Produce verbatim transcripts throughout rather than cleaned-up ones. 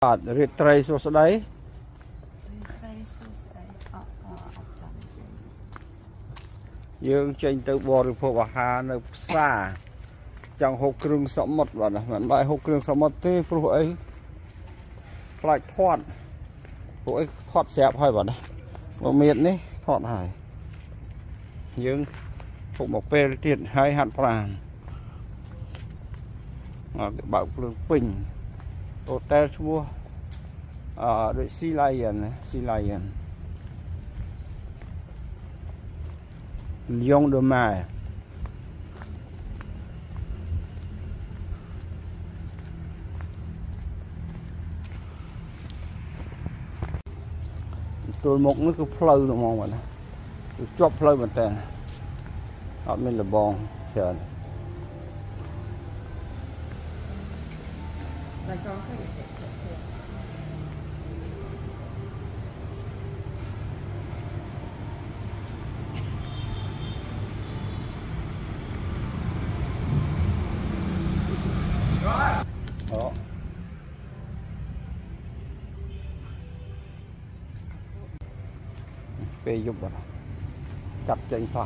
Ở Riết Tây số đấy dương trên từ bò được phổ hà nơi xa trong hộp krương sống một và vẫn bài hộp krương sống một thế phụ ấy lại thoát phụ ấy thoát xẹp hơi vào đây một miền đấy thoát hải dương phụ một pê tiền hai hạt vàng cái bảo phương Bình hotel mua ở đội Sea Lion Sea Lion Lyon de Mai tôi một nó cứ flow được mong vậy nè cứ chop flow một tên ở bên là bong chờ đó về giúp vào chặt chân phải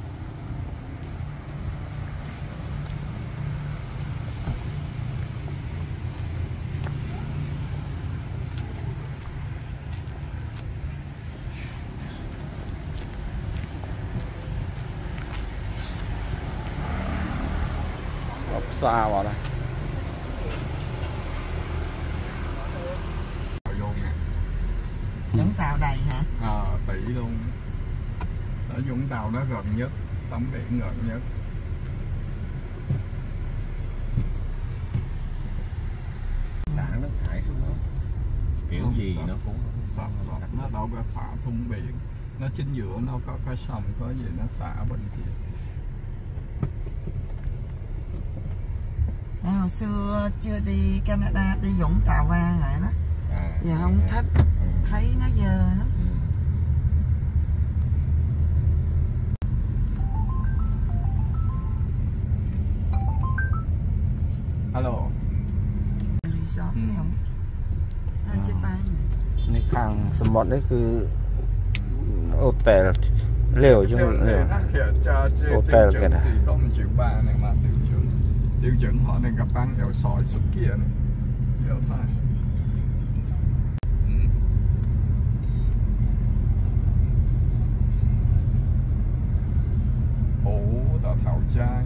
xa vào đây Vũng Tàu đầy hả? Ờ, à, tỷ luôn. Ở Vũng Tàu nó gần nhất, tắm biển gần nhất. Đạn nó thải xuống đó. Kiểu không gì sạch, nó cũng sạch sạch, nó đâu có xả thung biển. Nó chính giữa nó có cái sông có gì nó xả bên kia. À, hồi xưa chưa đi Canada đi Vũng Tàu qua lại đó. À, giờ không thích ừ. Thấy nó dơ lắm. Ừ. Alo. Resort ừ. không? À, chưa phải này khang sầm mọt đấy cứ hotel liều chứ liều hotel cái này không chịu ba này mà tiêu chuẩn tiêu chuẩn họ nên gặp ăn dầu sỏi suốt kia này giờ phải ủ tao thảo trai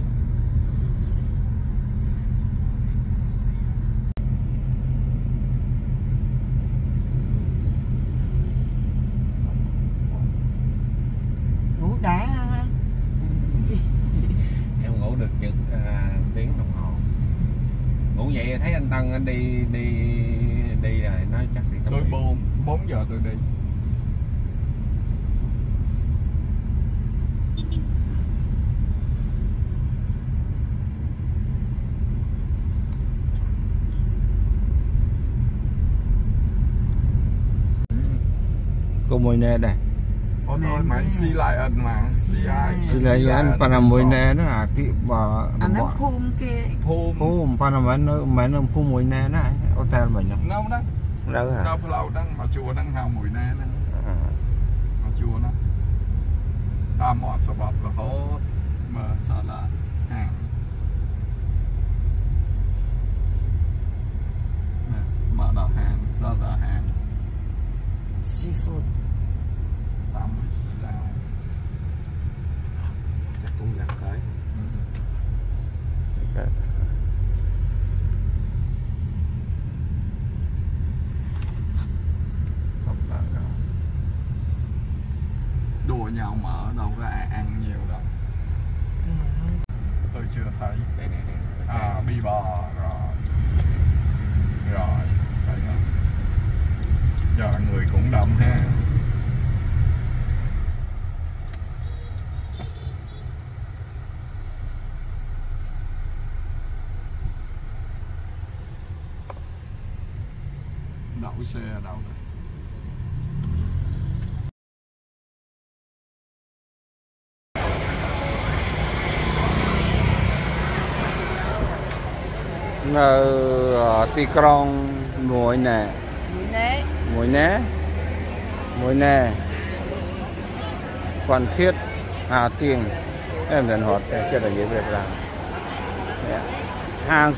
ngủ đã ha. Em ngủ được chừng à, tiếng đồng hồ. Ngủ vậy thấy anh Tân anh đi đi đi rồi nói chắc đi tắm tôi biển. bốn bốn giờ tôi đi. có mùi nè đây có nói mà Sea Lion mà Sea Lion Panama mùi nè đó à cái bà anh nó phun kia phun phun Panama nó mấy nó phun mùi nè đó hotel mình đó đâu đó đâu hả đâu lâu đang mà chùa đang hào mùi nè đó mà chùa nó ta mọt sập bập là hố mà sao là hàng mà đào hàng sao là hàng seafood tám mươi sao chắc cũng gần tới. Okay. sắp tới rồi đùa nhau mở đâu có ai ăn nhiều đâu. ừ. Tôi chưa thấy Đây này đây. à bi bò rồi rồi thấy không giờ người cũng đông ha. đậu xe ở đâu đây នៅទីក្រុង muối nè muối né muối né muối nè Phan Thiết Hà Tiên em dần hot chết là dễ việc làm hàng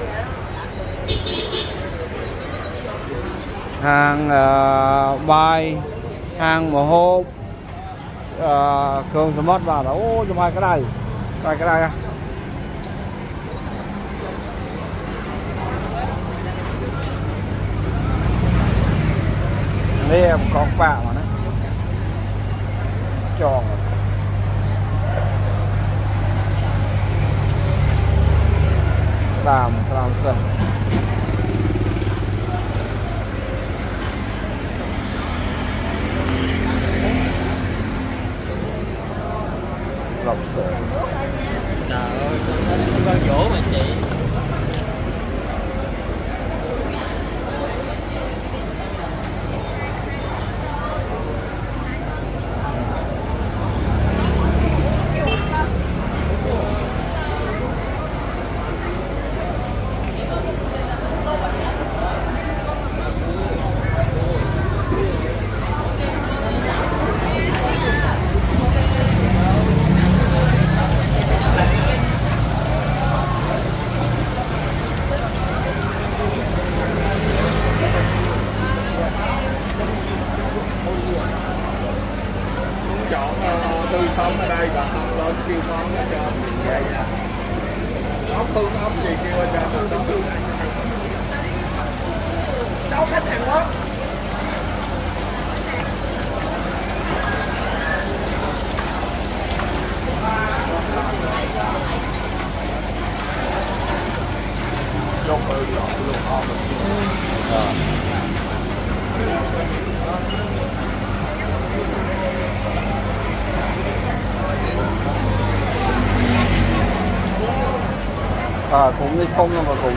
hàng uh, bài hàng mồ hôi uh, cường sẽ mất vào đó ô cho mai cái này mai cái này đây em con bạc mà nó tròn làm làm sao lobster trời ơi con vỗ mà chị chọn uh, tươi sống ở đây và không lên kêu món hết trơn vậy nha. Ốc hương ốc gì kêu hết trơn đó. Sáu khách Hàn Quốc. Lúc ơi, lúc ơi. Ờ. à cũng đi không mà cũng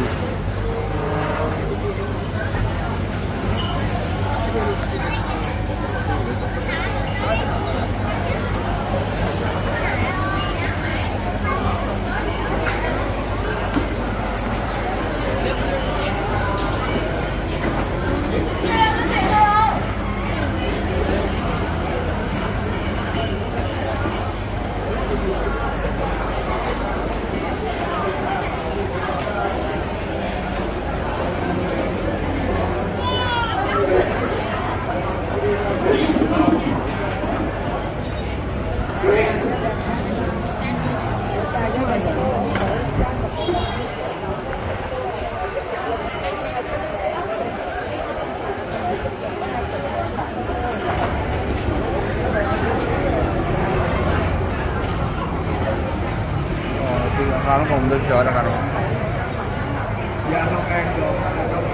nó không được chờ đâu cả. Dạ không ăn được, không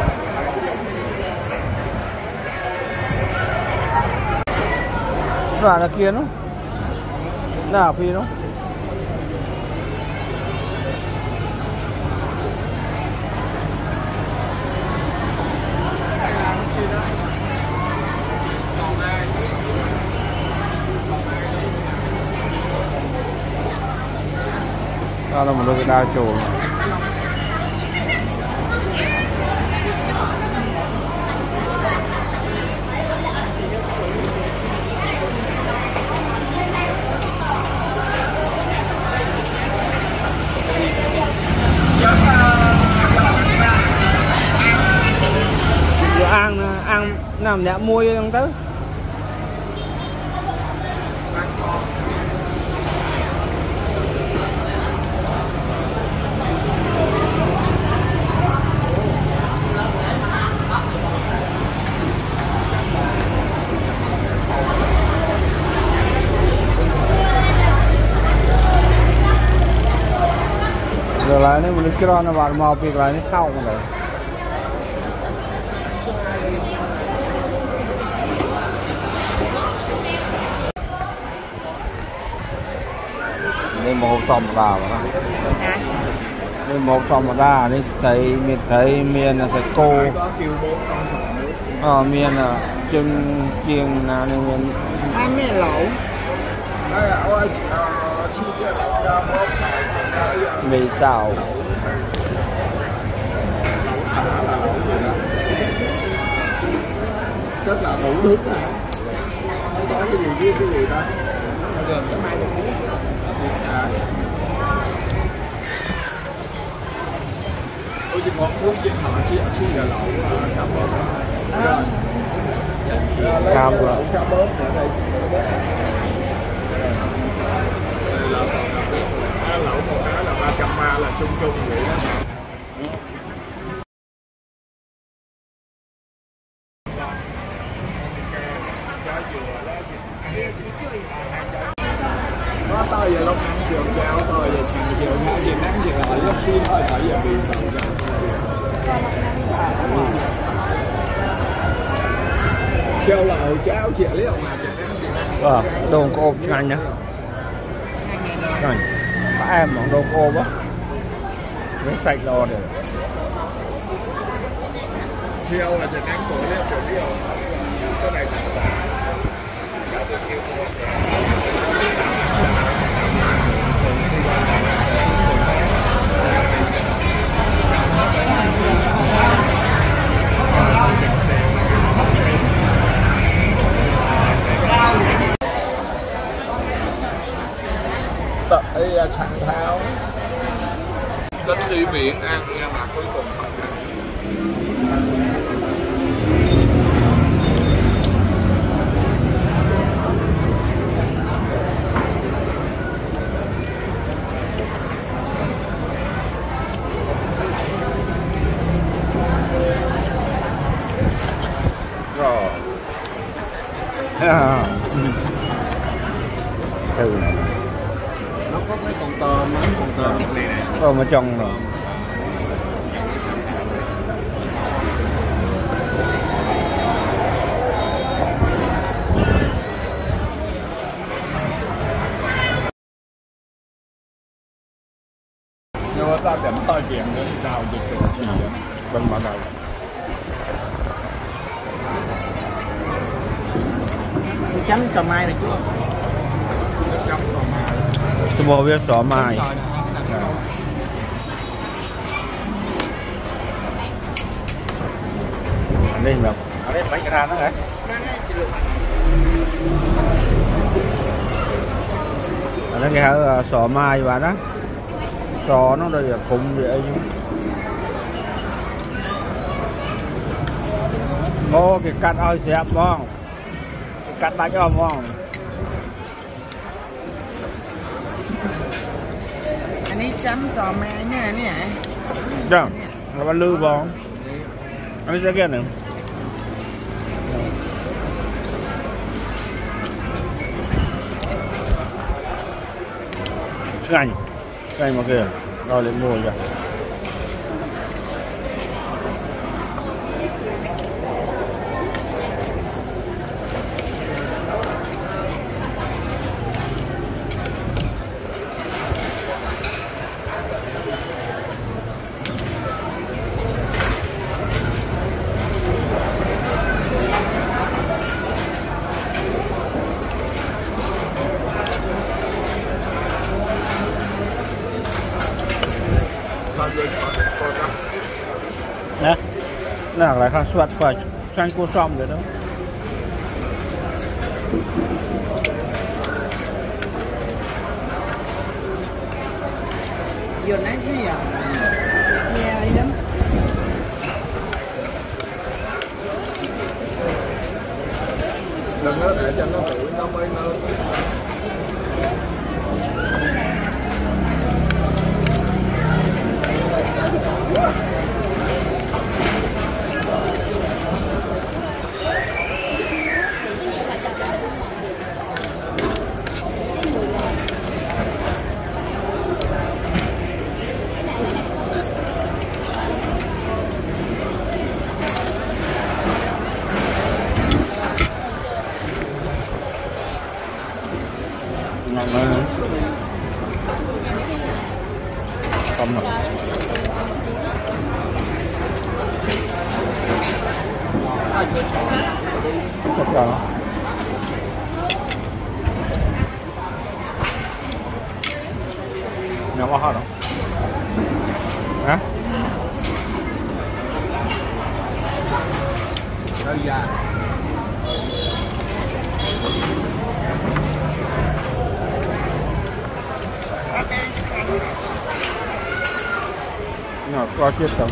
là là kia nó nào phi nó đó là một đôi đa chủ ăn ăn nằm nhẹ môi ăn tới rồi lại này mình kira nó vào màu việc lại nó khâu mà đấy đây một tôm đào mà đây một tôm đào đây thấy miền thấy miền là sẽ cô ờ miền là chân chiên nào này miền hai miền lẩu mì xào tức là đủ nước hả? Không có cái gì với cái gì đó. À. Ôi chị một phút chị hỏi chị chị là lẩu cam bớt rồi. Cam rồi. Cam bớt ở đây. Đây là lẩu một cái là ba trăm ma là chung chung vậy đó. Nó tới giờ lúc ăn chiều trao tới giờ chiều chiều hai giờ nắng giờ lại lúc xuyên thôi tới giờ bị tàu ra. Chiều là hồi cháo chiều lấy ông mà chiều nắng chiều nắng. Ờ, đồ cô ôm nhanh nhá. Nhanh. Các em mà đồ cô ôm á. Nó sạch lo được. Chiều là chiều nắng tối lên chiều chiều. Cái này là giá. Tại Tràng Thao đến đi viện ăn nhưng mà cuối cùng không ăn. Rồi. À. Từ này. Nó có mấy con tôm mấy con tôm này nè. Tôm ở trong rồi. Nhưng mà ta chỉnh to chuyện nữa nào dịch chuyện gì vậy? Bên mặt này. Chấm sò mai này chú. Chấm sò mai. Tôi mua biết sò mai. Anh đi mà. Ở đây bánh ra nó hả? Nó cái hở sò mai và đó. Sò nó đây là khủng vậy chứ. Ô cái cắt ơi xẹp không? Cái cắt đánh ôm không? Anh ấy chấm sò mai nè nè. Dạ, nó bán lư không? Anh sẽ kia nữa. Gành, gành mà kìa, rồi lên mua kìa. Nè, nó lại khá soát và xanh cua xong rồi đó. Vừa nãy gì à? Nghe đi lắm. Đừng có để cho nó tự nó mới lớn. Ngon hơn. Không rồi. Thật ra nó có hot không? Hả? Đơn giản. có chết sống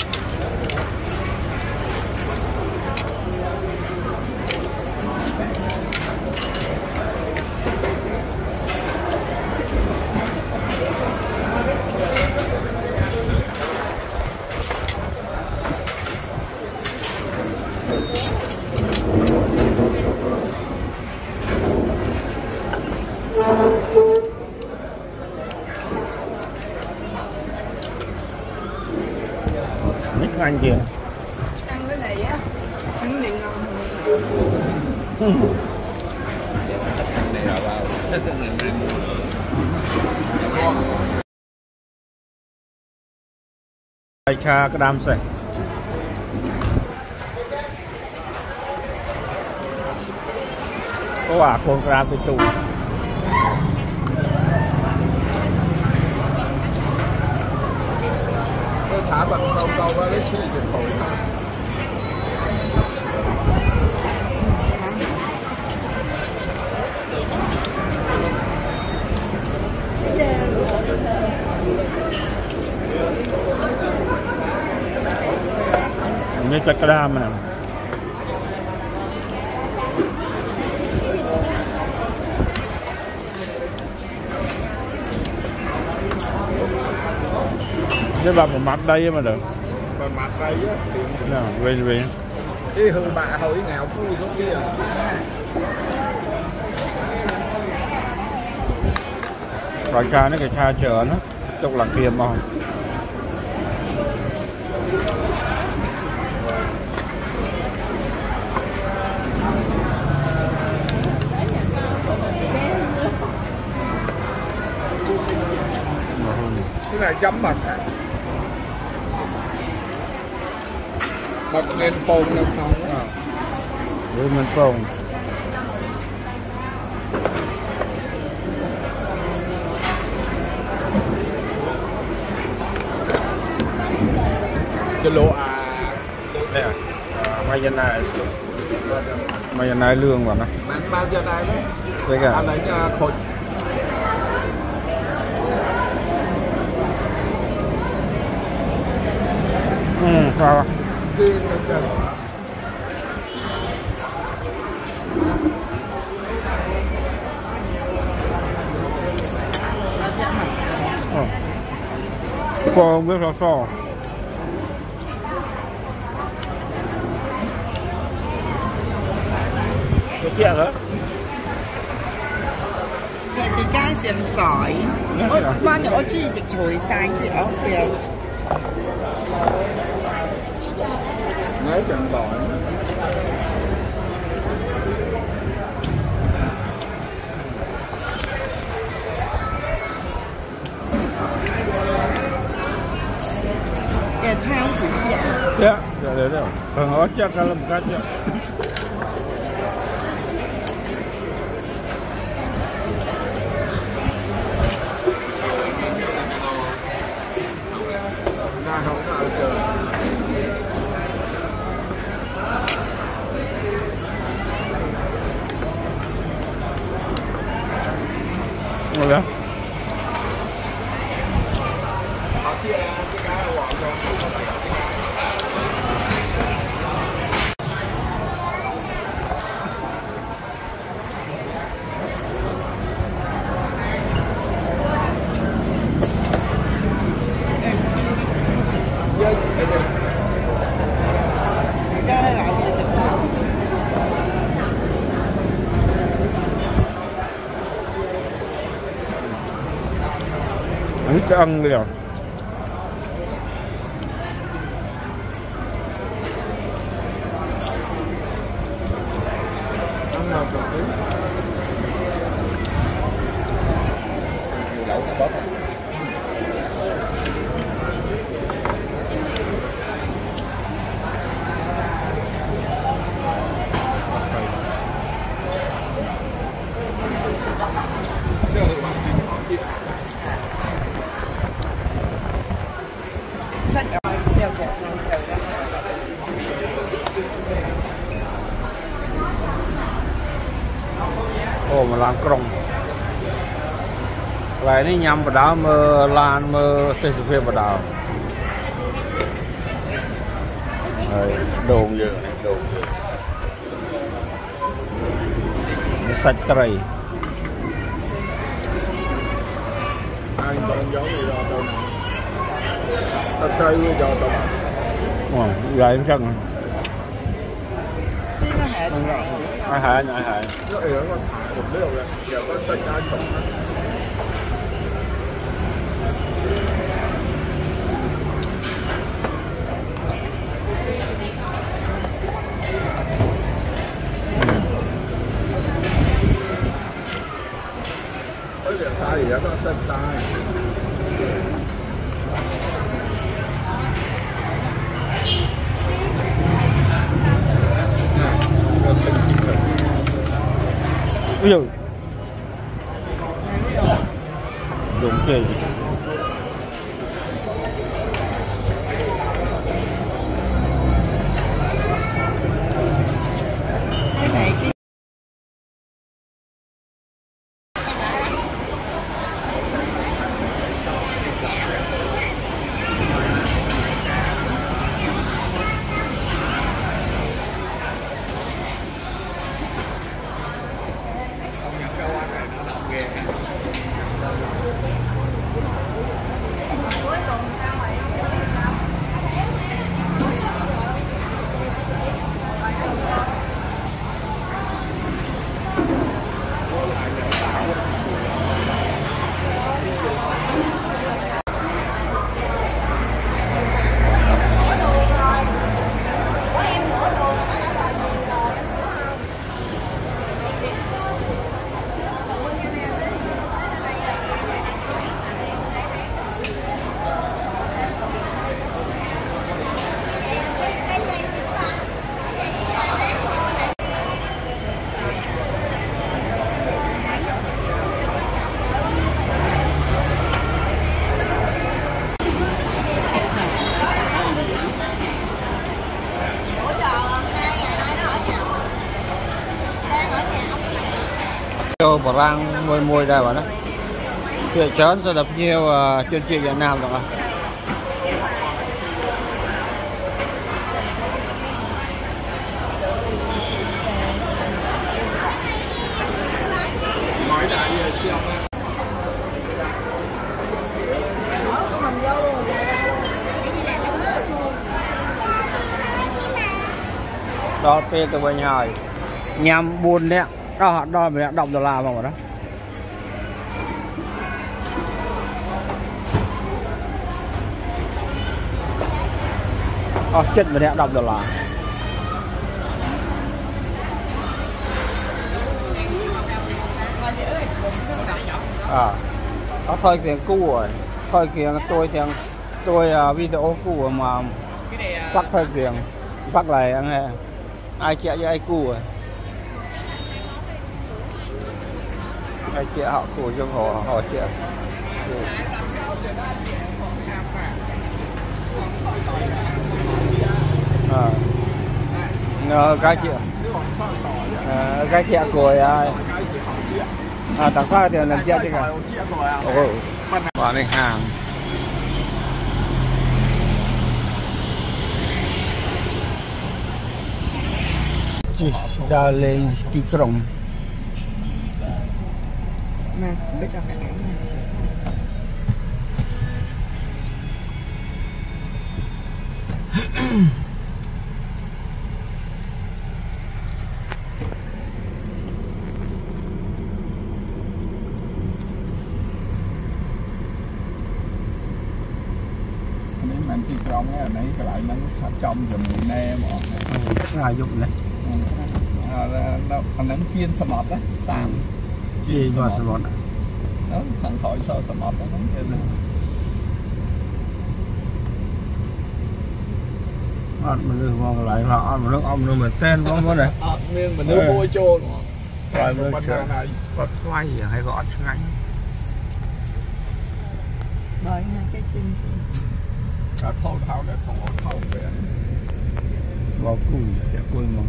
anh kìa ăn cái này á ăn này ngon hơn. Ai cha cái đam sạch có à con ra cái tủ Sản phẩm sâu câu với lấy chi dịch vụ ini cakram nè cái bà một mặt đây mà được còn mặt đây á nè về về cái hư bà hồi nghèo cui xuống kia loại cha nó cái cha chở nó tục là kiềm không cái này chấm mật mật nên bồn được không á rồi mình bồn cái lỗ à đây à mayonnaise mayonnaise lương vào nó bán bao giờ này đó đây cả anh ấy khôi ừ sao con biết sao sao cái kia nữa thì加上水，我班我中意食菜生嘅，我嘅。 Nói chẳng bỏ Cái thao gì vậy? dạ dạ đấy rồi phần ó chắc là một cái chứ ra không có trời rồi đó Ít ăn liền ăn nào được đấy lẩu bớt Sách ở treo kẹo xong rồi đó. ồ mà làm còng lại đi nhầm vào đó mơ lan mơ xây dựng vào đó rồi đồn giờ này đồn giờ sạch trời ai còn giống gì rồi đâu ta chơi với giờ đâu mà vậy em chân ai hại ai hại nó yếu nó thả một liều rồi giờ có tay ai còn thì có sân tay ví dụ đúng chơi bỏ rang môi môi đây bạn đó chuyện chớn sẽ đập nhiều uh, chuyên trị Việt Nam rồi đó tên từ bên hỏi nhằm buồn đấy đó họ đo về đồng đô la vào đó ờ chết về đồng đô la à có thôi tiền cũ rồi thôi tiền tôi tiền tôi video cũ mà bắt thôi tiền bắt lại anh ai chạy với ai cũ rồi ai chị họ của trong họ họ chị à cái chị à, cái chị của ai à tại sao thì làm chị chứ cả ồ vào này hàng chị đã lên tí cổng mà biết đâu phải ảnh nếu mà ti trong cái này cái lại nó trong dùm người nè mà ai dụng này anh nắng kiên sầm mọt đó tạm gì mà sầm mọt đó thằng khỏi sợ sầm mọt đó nắng kiên ăn mà nước ngon lại là ăn mà nước ông nó mình tên có vấn đề nên mà nước bôi trôn rồi mới chơi có quay gì hay gọi ngay bởi cái xinh xinh cả thâu thâu để thâu thâu về vào cùng sẽ quên mà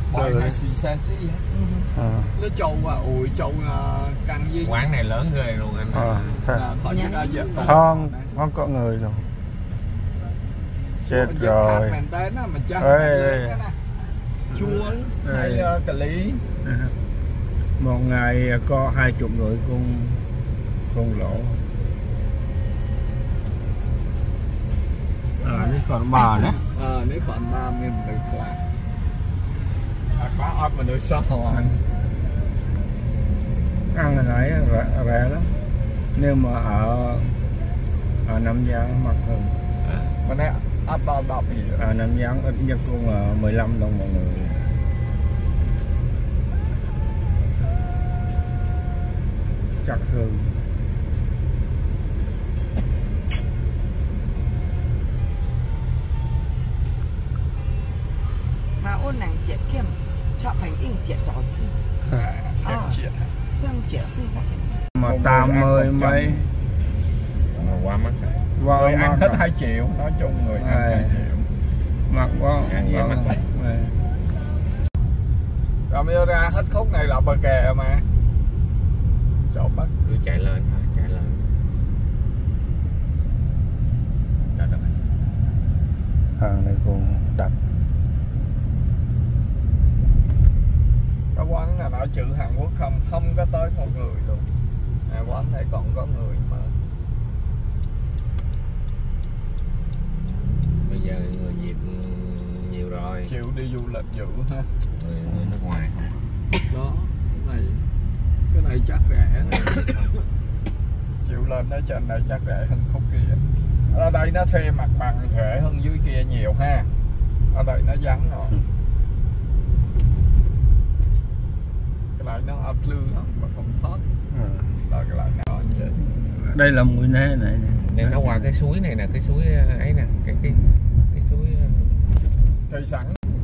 Bởi này xì xe xí à. nó trâu à ủi trâu căng với Quán này lớn ghê luôn anh. À, là khỏi như ra giờ không không có người đâu. Chết rồi. mình tới nó mình chắc Ê, chua hay cà lý. Một ngày có hai chục người cũng không lỗ. À, nếu còn bà nữa. Ờ, nếu còn ba mươi mình được quá. À, có ớt mà được sao rồi. Ăn cái này rẻ, rẻ lắm. Nếu mà ở ở Nam Giang mắc hơn. À. Mà nè, ớt bao đọc gì rồi. Ở Nam Giang ít nhất cũng là mười lăm đồng một người. Chắc hơn. mà ôn nàng trẻ kem cho phải in trẻ giỏi sư Em chuyện. kem trẻ sư cho phải Mà tám mươi mấy. Mà quá mắc sạch. Qua Người ăn hết mắc hai triệu, nói chung người ăn Ê. hai triệu. mặc quá. Ăn vậy mắc lắm. Rồi mới ra hết khúc này là bờ kè mà. Chỗ Bắc Cứ chạy lên thôi, chạy lên. Trời đất ơi. Hàng này cũng đắt. cái quán là nói chữ Hàn Quốc không, không có tới một người luôn. À, quán này còn có người mà. Bây giờ người Việt nhiều rồi. Chịu đi du lịch dữ ha. Người, người nước ngoài không. Đó, cái này cái này chắc rẻ. Chịu lên đó trên này chắc rẻ hơn khúc kia. Ở đây nó thuê mặt bằng rẻ hơn dưới kia nhiều ha. Ở đây nó vắng rồi. Cái lại nó ấp lư lắm mà không thoát. Ừ. Là cái lại nó như vậy. Đây là mũi né này, này. Nên nó qua cái suối này nè, cái suối ấy nè, cái cái cái suối Thì sẵn.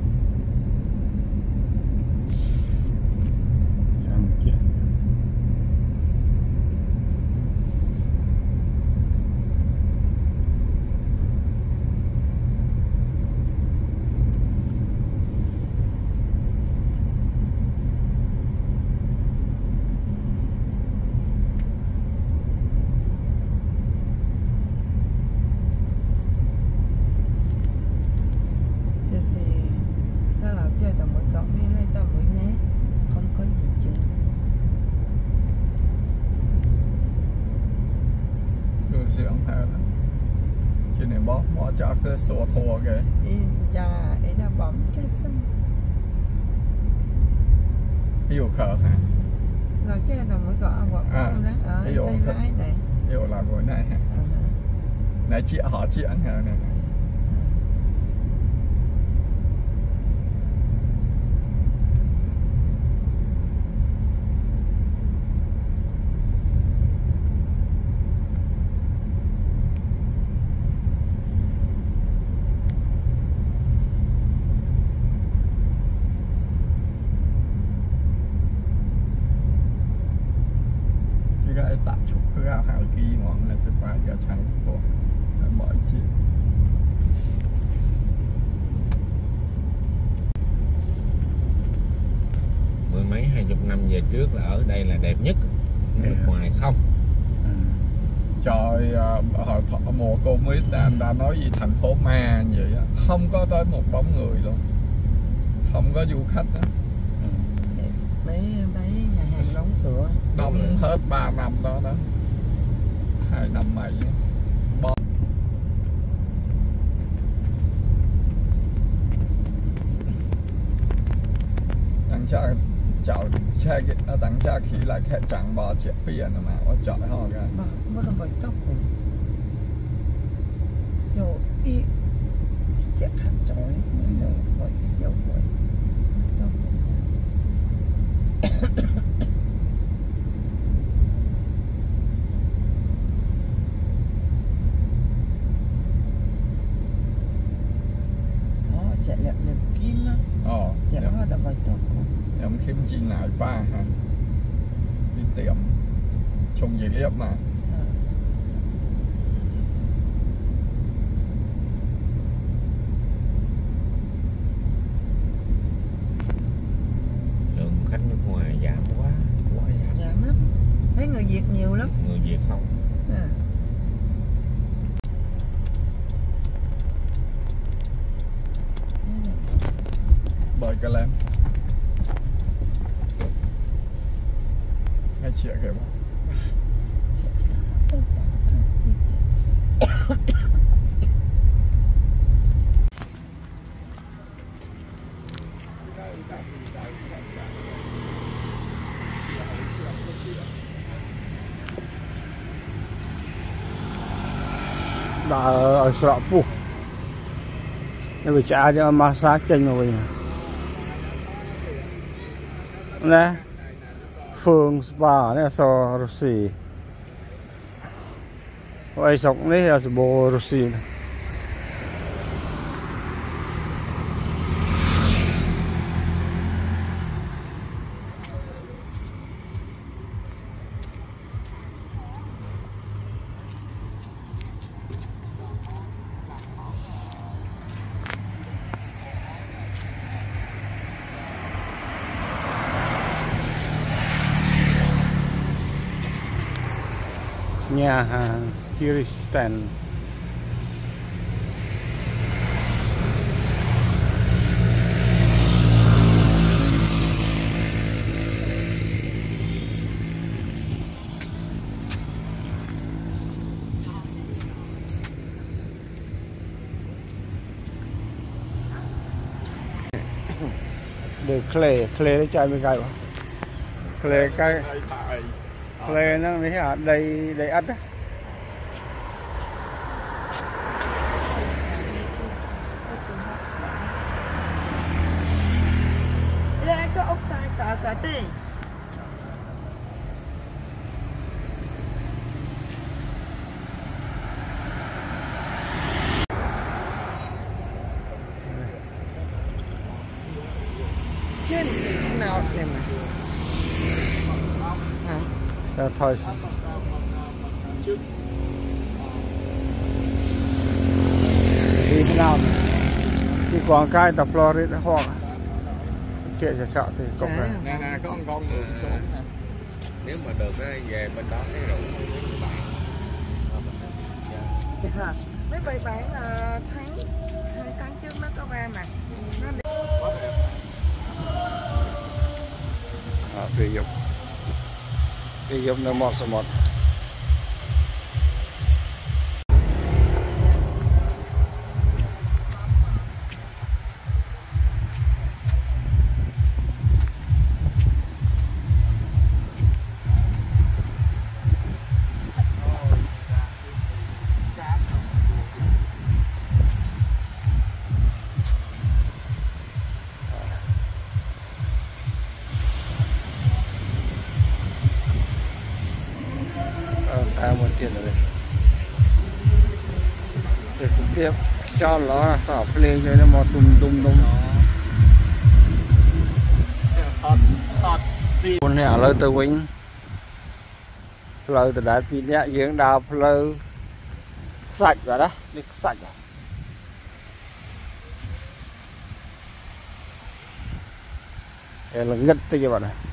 Trên này bó mỏ cho cái sổ thua kìa. dạ để là bấm cái sân Yêu khờ hả? là chơi là mới có ăn bọc À, đó ở ví dụ đây cái- lái này. Yêu là buổi này hả? Ờ, Này chị họ chị ăn hả này. Cái tạ chụp cái áo hải kỳ ngọn là sẽ phải cái trái của mọi chuyện. mười mấy hai chục năm về trước là ở đây là đẹp nhất. Nước ngoài không. Ừ. Trời, hồi uh, mùa Covid là anh đã nói gì thành phố ma như vậy á, không có tới một bóng người luôn, không có du khách á. mấy mấy nhà hàng đóng cửa. Đóng hết ba năm đó đó, hai năm mấy Bo... đằng cha chào cha đằng cha khỉ lại khai chẳng bò chuyện biển mà我找好个 mà mất là bởi tóc của rồi y đi chạy hạt chói mới là bởi siêu bởi tóc chạy lẹp lẹp kim á, Ồ, chạy em, hoa là bởi tóc của em khiêm chi lại ba hả? Đi tiệm trông gì đẹp mà. giảm lắm, thấy người Việt nhiều lắm. Người Việt không. À. Bởi cả lên ngay chuyện kìa bác. đã ở Sọ Pu nó bị trả cho massage chân rồi nè phường spa này so Rossi vậy sống đấy là bộ Rossi nhà hàng Kirsten. Để clay clay để chạy bên cạnh clay cái clay nó đấy hả đầy đầy ắt á. Đây có ốc xay cả cả tê. Trên gì nào này mà. Hả? Đó, thôi đi thế nào đi quảng cái tập Florida hoặc chuyện sẽ sợ thì cộng này Nè nè có con con người xuống nè. Nếu mà được á, về bên đó cái rượu bạn. Dạ. Mấy bài bản là tháng hai tháng trước nó có ra mà nó đi. à, thì dục thì dục nó một số một một tiền rồi để tiếp cho nó tỏ lên cho nó một tung tung tung con này lời từ Vinh lời từ đá pin nhẹ dưỡng đào lời sạch rồi đó đi sạch rồi đây là ngất tới cho bạn này